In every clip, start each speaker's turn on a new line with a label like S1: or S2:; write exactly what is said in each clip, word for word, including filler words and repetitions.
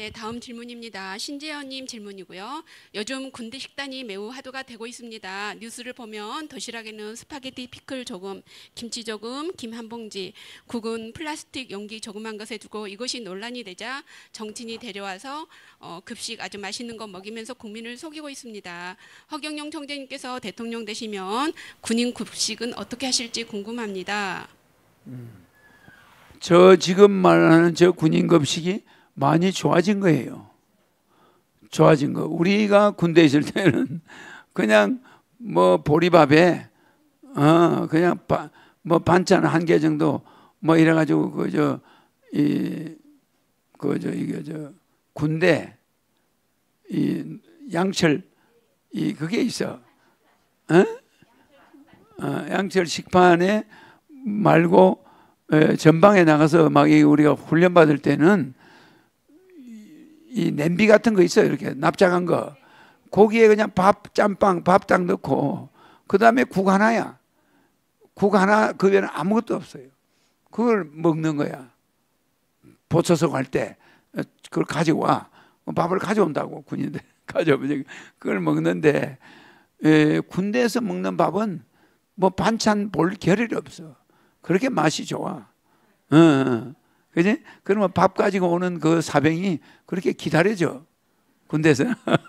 S1: 네, 다음 질문입니다. 신재현님 질문이고요. 요즘 군대 식단이 매우 화두가 되고 있습니다. 뉴스를 보면 도시락에는 스파게티 피클 조금, 김치 조금, 김 한 봉지, 국은 플라스틱 용기 조그만 것에 두고 이것이 논란이 되자 정치인이 데려와서 어, 급식 아주 맛있는 거 먹이면서 국민을 속이고 있습니다. 허경영 총재님께서 대통령 되시면 군인 급식은 어떻게 하실지 궁금합니다.
S2: 음. 저 지금 말하는 저 군인 급식이 많이 좋아진 거예요. 좋아진 거. 우리가 군대에 있을 때는 그냥 뭐 보리밥에 어 그냥 바, 뭐 반찬 한 개 정도 뭐 이래가지고 그 저 이 그 저 이게 저 군대 이 양철 이 그게 있어. 어? 어 양철 식판에 말고 에, 전방에 나가서 막 이 우리가 훈련 받을 때는 이 냄비 같은 거 있어요. 이렇게 납작한 거. 거기에 그냥 밥, 짬빵, 밥 딱 넣고 그 다음에 국 하나야. 국 하나 그 외에는 아무것도 없어요. 그걸 먹는 거야. 보초서 갈 때 그걸 가지고 와. 밥을 가져온다고 군인들 가져오면 그걸 먹는데 에, 군대에서 먹는 밥은 뭐 반찬 볼 겨를이 없어. 그렇게 맛이 좋아. 어, 어. 그지? 그러면 밥 가지고 오는 그 사병이 그렇게 기다려져. 군대에서.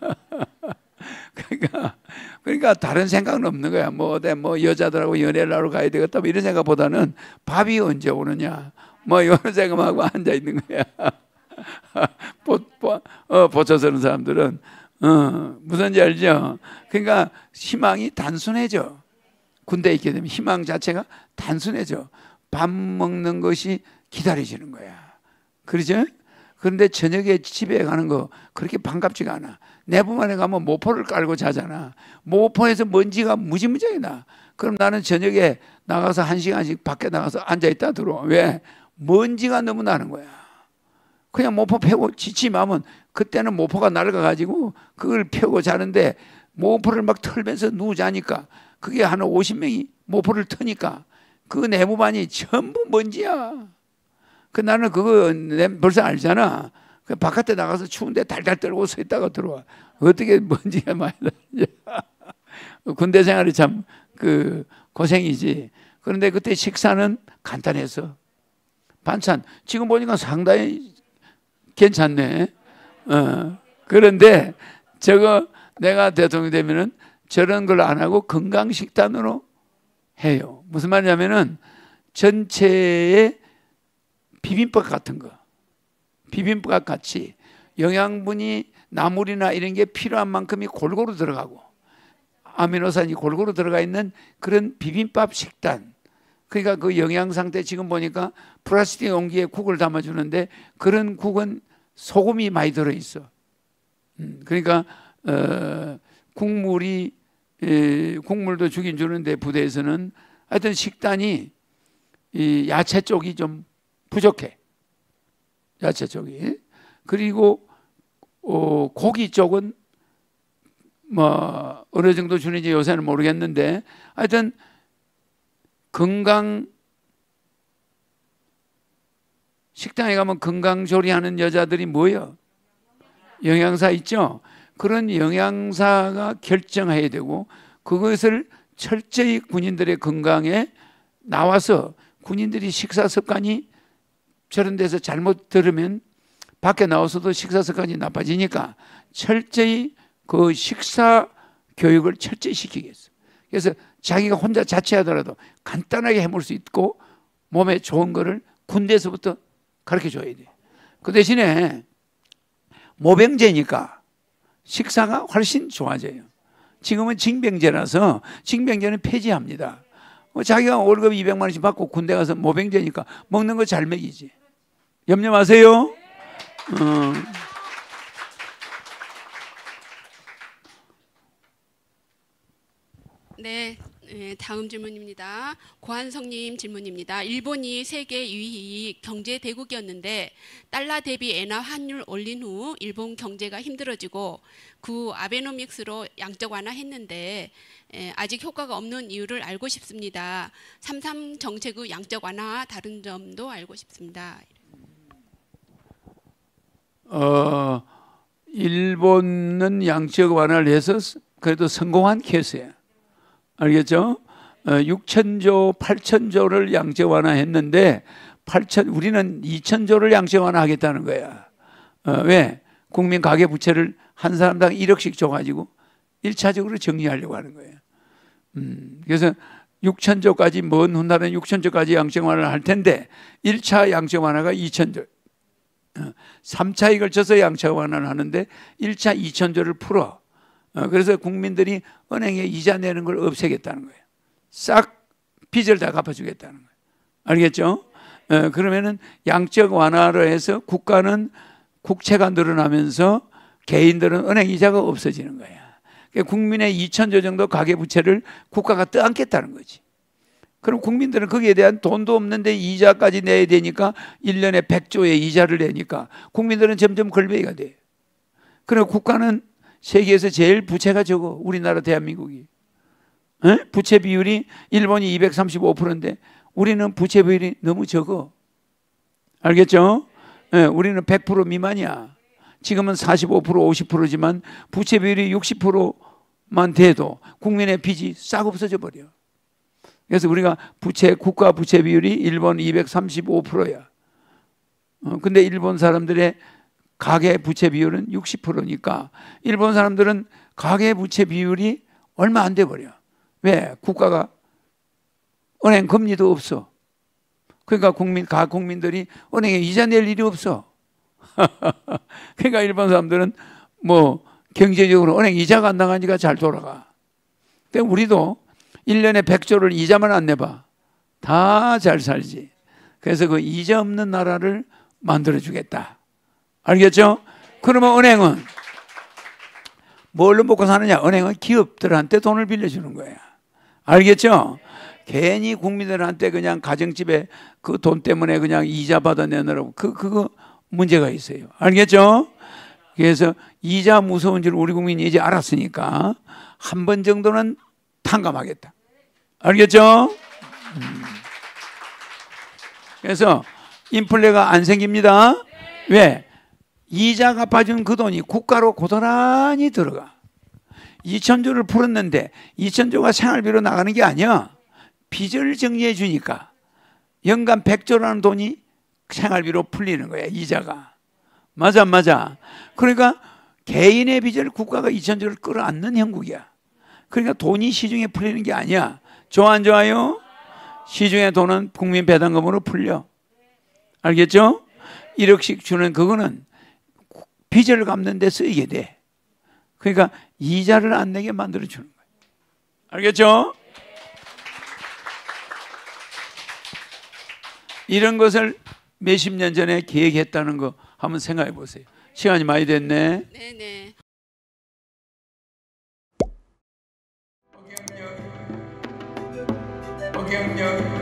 S2: 그러니까, 그러니까 다른 생각은 없는 거야. 뭐, 내 뭐 여자들하고 연애를 하러 가야 되겠다. 뭐 이런 생각보다는 밥이 언제 오느냐. 뭐 이런 생각하고 앉아 있는 거야. 보, 보, 어, 보초 서는 사람들은. 어, 무슨지 알죠? 그러니까 희망이 단순해져. 군대에 있게 되면 희망 자체가 단순해져. 밥 먹는 것이 기다려지는 거야. 그러죠? 그런데 저녁에 집에 가는 거 그렇게 반갑지가 않아. 내부만에 가면 모포를 깔고 자잖아. 모포에서 먼지가 무지무지하게 나. 그럼 나는 저녁에 나가서 한 시간씩 밖에 나가서 앉아있다 들어와. 왜? 먼지가 너무 나는 거야. 그냥 모포 펴고 지치면 그때는 모포가 낡아가지고 그걸 펴고 자는데 모포를 막 털면서 누우자니까 그게 한 오십 명이 모포를 트니까 그 내부반이 전부 먼지야. 그 나는 그거 벌써 알잖아. 그 바깥에 나가서 추운데 달달 떨고 서 있다가 들어와. 어떻게 먼지가 많이 나는지. 군대 생활이 참 그 고생이지. 그런데 그때 식사는 간단해서 반찬 지금 보니까 상당히 괜찮네. 어. 그런데 저거 내가 대통령 되면은 저런 걸 안 하고 건강식단으로 해요. 무슨 말이냐면은 전체에 비빔밥 같은 거, 비빔밥 같이 영양분이 나물이나 이런 게 필요한 만큼이 골고루 들어가고 아미노산이 골고루 들어가 있는 그런 비빔밥 식단. 그러니까 그 영양 상태 지금 보니까 플라스틱 용기에 국을 담아주는데 그런 국은 소금이 많이 들어있어. 그러니까 어, 국물이 에, 국물도 주긴 주는데 부대에서는 하여튼 식단이 이 야채 쪽이 좀 부족해. 야채 쪽이. 그리고 어, 고기 쪽은 뭐 어느 정도 주는지 요새는 모르겠는데 하여튼 건강 식당에 가면 건강조리하는 여자들이 뭐예요? 영양사 있죠? 그런 영양사가 결정해야 되고 그것을 철저히 군인들의 건강에 나와서 군인들이 식사 습관이 저런 데서 잘못 들으면 밖에 나와서도 식사 습관이 나빠지니까 철저히 그 식사 교육을 철저히 시키겠어. 그래서 자기가 혼자 자취하더라도 간단하게 해먹을 수 있고 몸에 좋은 거를 군대에서부터 가르쳐 줘야 돼. 그 대신에 모병제니까 식사가 훨씬 좋아져요. 지금은 징병제라서 징병제는 폐지합니다. 자기가 월급 이백만 원씩 받고 군대 가서 모병제니까 먹는 거 잘 먹이지. 염려 마세요. 어.
S1: 네, 다음 질문입니다. 고한성님 질문입니다. 일본이 세계 이 위 경제 대국이었는데 달러 대비 엔화 환율 올린 후 일본 경제가 힘들어지고 그 아베노믹스로 양적 완화했는데 아직 효과가 없는 이유를 알고 싶습니다. 삼삼 정책의 양적 완화와 다른 점도 알고 싶습니다.
S2: 어, 일본은 양적 완화를 해서 그래도 성공한 케이스예요. 알겠죠? 육천조, 팔천조를 양적 완화했는데 팔천, 우리는 이천조를 양적 완화하겠다는 거야. 어, 왜? 국민 가계 부채를 한 사람당 일억씩 줘가지고 일차적으로 정리하려고 하는 거예요. 음, 그래서 육천조까지, 먼 훗날은 육천조까지 양적 완화를 할 텐데 일 차 양적 완화가 이천조, 삼 차에 걸쳐서 양적 완화를 하는데 일 차 이천조를 풀어. 어, 그래서 국민들이 은행에 이자 내는 걸 없애겠다는 거예요. 싹 빚을 다 갚아주겠다는 거예요. 알겠죠? 어, 그러면은 양적 완화를 해서 국가는 국채가 늘어나면서 개인들은 은행 이자가 없어지는 거야. 그러니까 국민의 이천조 정도 가계부채를 국가가 떠안겠다는 거지. 그럼 국민들은 거기에 대한 돈도 없는데 이자까지 내야 되니까 일 년에 백조의 이자를 내니까 국민들은 점점 걸베이가 돼. 그리고 국가는 세계에서 제일 부채가 적어. 우리나라 대한민국이. 에? 부채 비율이 일본이 이백삼십오 퍼센트인데 우리는 부채 비율이 너무 적어. 알겠죠? 에, 우리는 백 퍼센트 미만이야. 지금은 사십오 퍼센트, 오십 퍼센트지만 부채 비율이 육십 퍼센트만 돼도 국민의 빚이 싹 없어져 버려. 그래서 우리가 부채, 국가 부채 비율이 일본 이백삼십오 퍼센트야. 어, 근데 일본 사람들의 가계 부채 비율은 육십 퍼센트니까 일본 사람들은 가계 부채 비율이 얼마 안 돼 버려. 왜? 국가가 은행 금리도 없어. 그러니까 국민, 각 국민들이 은행에 이자 낼 일이 없어. 그러니까 일본 사람들은 뭐 경제적으로 은행 이자가 안 나가니까 잘 돌아가. 근데 우리도 일 년에 백조를 이자만 안 내봐. 다 잘 살지. 그래서 그 이자 없는 나라를 만들어주겠다. 알겠죠? 그러면 은행은 뭘로 먹고 사느냐? 은행은 기업들한테 돈을 빌려주는 거야. 알겠죠? 괜히 국민들한테 그냥 가정집에 그 돈 때문에 그냥 이자 받아내느라고 그, 그거 문제가 있어요. 알겠죠? 그래서 이자 무서운 줄 우리 국민이 이제 알았으니까 한 번 정도는 탕감하겠다. 알겠죠? 음. 그래서 인플레가 안 생깁니다. 왜? 이자 갚아준 그 돈이 국가로 고스란히 들어가. 이천조를 풀었는데 이천조가 생활비로 나가는 게 아니야. 빚을 정리해 주니까 연간 백조라는 돈이 생활비로 풀리는 거야. 이자가. 맞아 맞아. 그러니까 개인의 빚을 국가가 이천조를 끌어안는 형국이야. 그러니까 돈이 시중에 풀리는 게 아니야. 좋아 안 좋아요? 시중의 돈은 국민 배당금으로 풀려. 알겠죠? 일억씩 주는 그거는 빚을 갚는 데 쓰이게 돼. 그러니까 이자를 안 내게 만들어 주는 거예요. 알겠죠? 이런 것을 몇십 년 전에 계획했다는 거 한번 생각해 보세요. 시간이 많이 됐네.
S1: 네네.
S2: 어경력, 어경력.